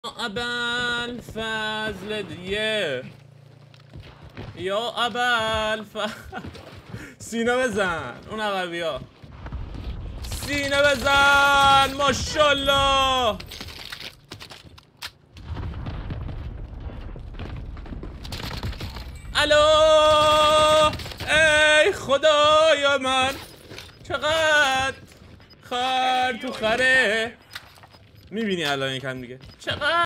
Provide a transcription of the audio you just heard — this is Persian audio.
ابل فضل دیگه یا ابل سینه بزن اون عقبی ها سینه بزن ماشالله الو ای خدای من چقدر خر تو خره میبینی الان یکم دیگه چقدر